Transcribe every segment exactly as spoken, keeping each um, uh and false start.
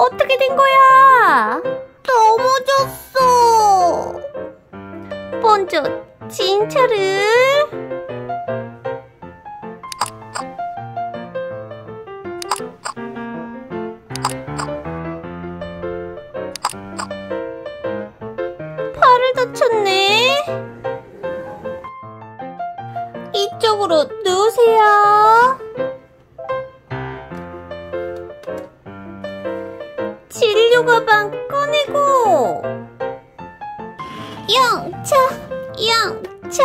어떻게 된 거야? 넘어졌어. 먼저 진짜를. 팔을 다쳤네. 이쪽으로 누우세요. 진료 가방 꺼내고. 영차, 영차.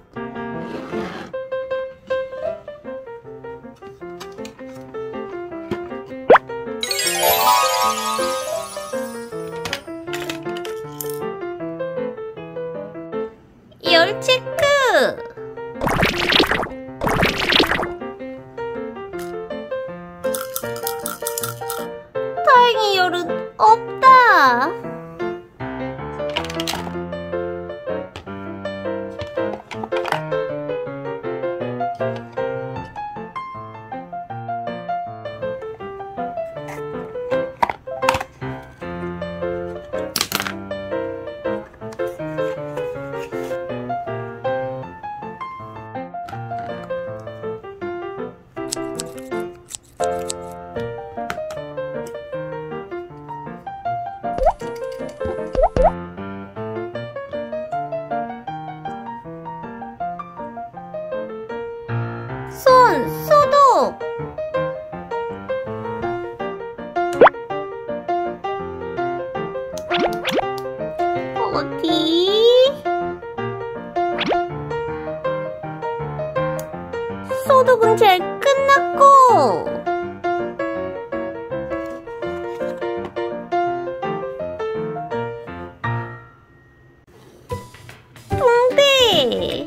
열 체크. 다행히 열은 없다. 손 소독. 어디? 소독은 잘 끝났고. 붕대.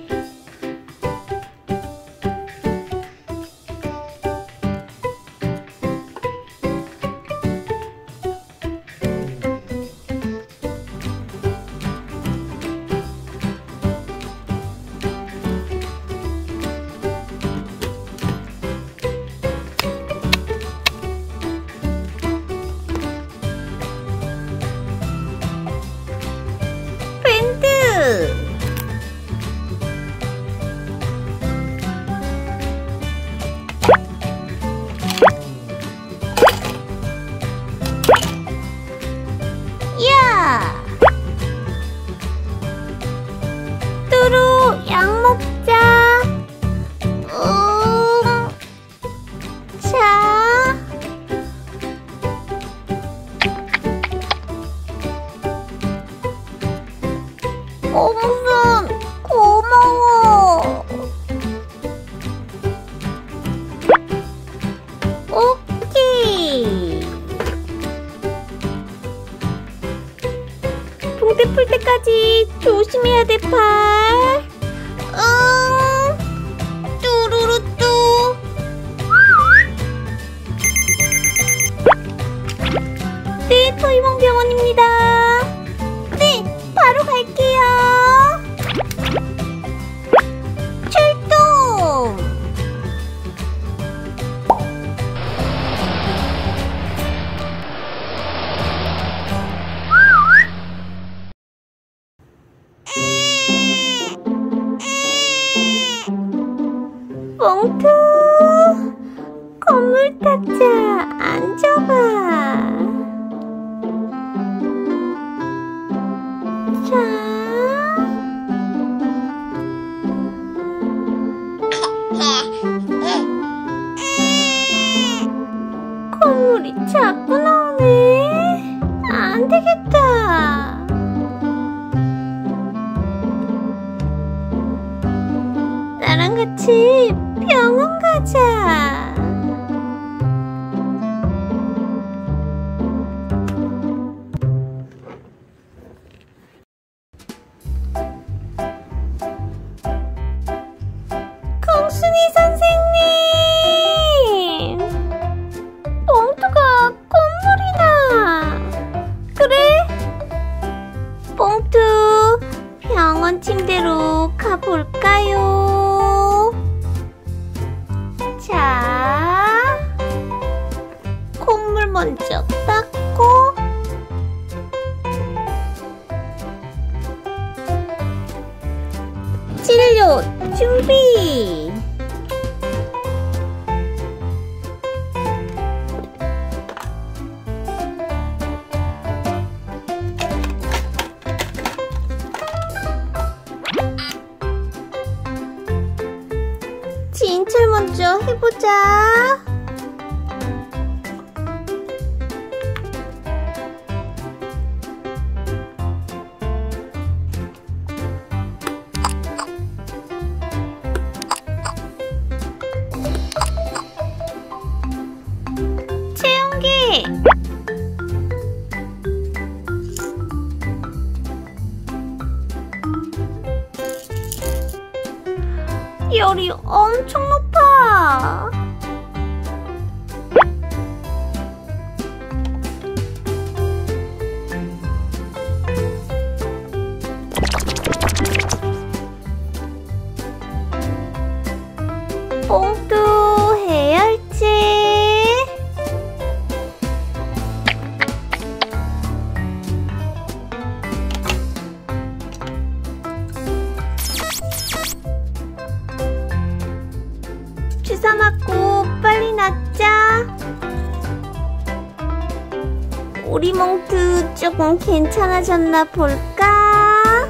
야! 뚜루 약 먹자. 음. 자. 엄선 고마워. 오케이. 붕대 풀 때까지 조심해야 돼, 팔. 응. 뚜루루뚜. 네, 토이몽 병원입니다. 네, 바로 갈게요. 출동. 몽투, 건물 탁자 앉아봐. 자. 콧물이 자꾸 나오네. 안 되겠다. 나랑 같이 병원 가자. 공순이 선생님! 봉투가 콧물이 나. 그래? 봉투, 병원 침대로 가볼까요? 먼저 닦고 칠료 준비! 진철 먼저 해보자. 채용기 열이 엄청 높아. 봉투 해열제 주사 맞고 빨리 낫자. 우리 몽투 조금 괜찮아졌나 볼까?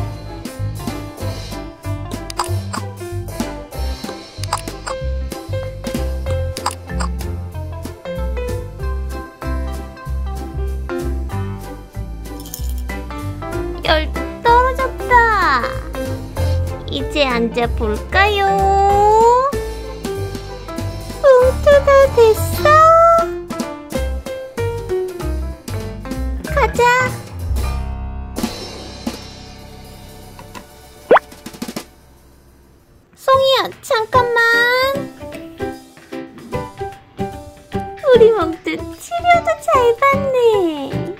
열 떨어졌다. 이제 앉아볼까요? 봉투 다 됐어. 가자. 송이야, 잠깐만. 우리 몽투 치료도 잘 받네.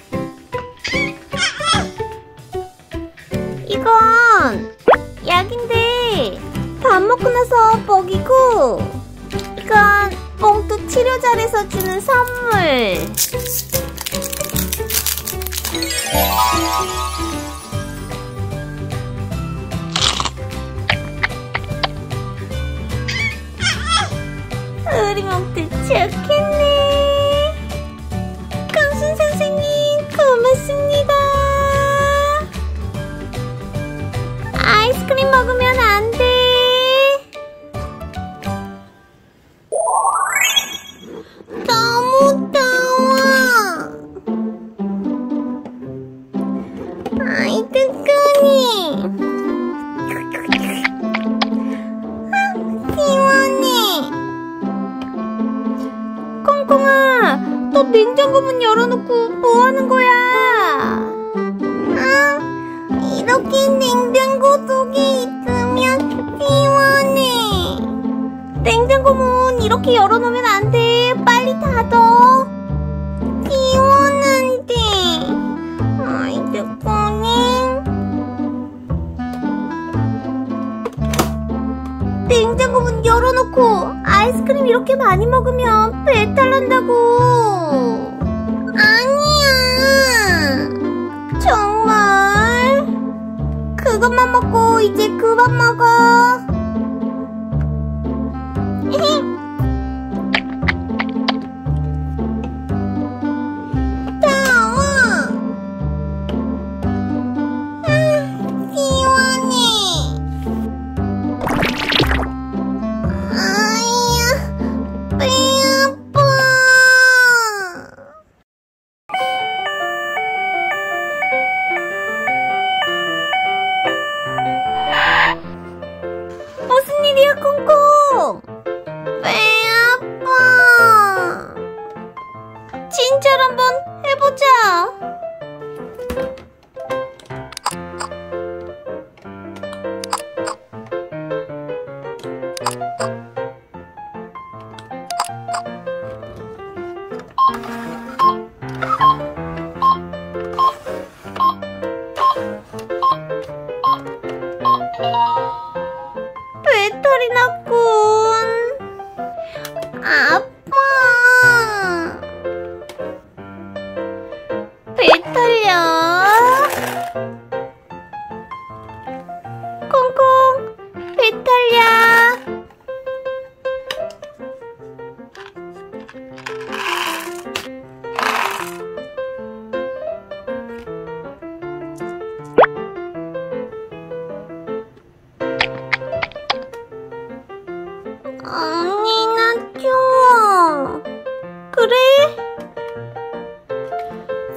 이건 약인데 밥 먹고 나서 먹이고, 이건 봉투 치료잘에서 주는 선물. 우리 몽투 좋겠네. 강순 선생님 고맙습니다. 아이스크림 먹으면 안 돼. 너무 더워. 아이 뜨거니. 아, 시원해. 콩콩아, 너 냉장고 문 열어놓고 뭐 하는 거야? 아, 이렇게 냉장고 속에 있으면 시원해. 냉장고 문 이렇게 열어놓으면 안 돼. 빨리 닫어. 시원한데. 아이 뜨거니. 냉장고 문 열어놓고 아이스크림 이렇게 많이 먹으면 배탈 난다고. 아니야. 정말? 그것만 먹고 이제 그만 먹어. 더워. 아, 시원해. 아야, 배 아파. 무슨 일이야, 콩콩? 배 아파. 진짜 한번 해보자. 배탈이 났군. 아파.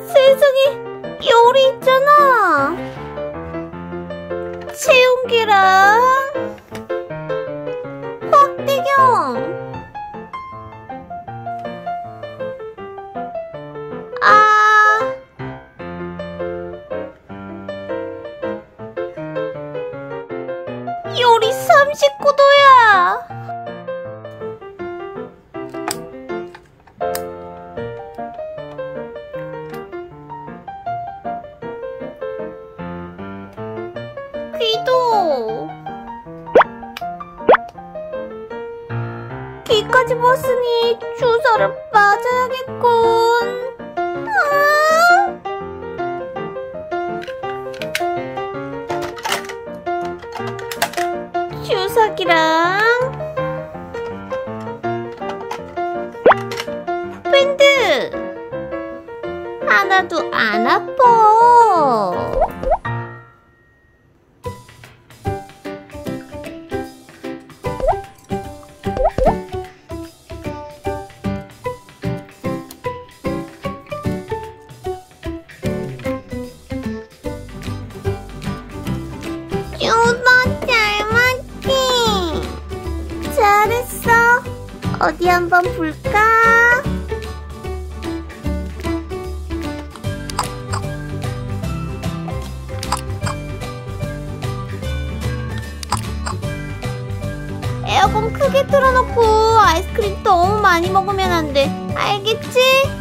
세상에, 요리 있잖아. 체온계랑 확대경. 아, 요리 삼십구 도야. 귀도. 귀까지 봤으니 주사를 맞아야겠군. 아! 주사기랑 밴드. 하나도 안 아파. 유도 잘 맞지? 잘했어. 어디 한번 볼까? 에어컨 크게 틀어놓고 아이스크림 너무 많이 먹으면 안 돼. 알겠지?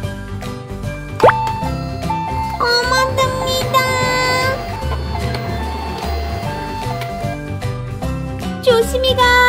고맙습니다. 조심히 가.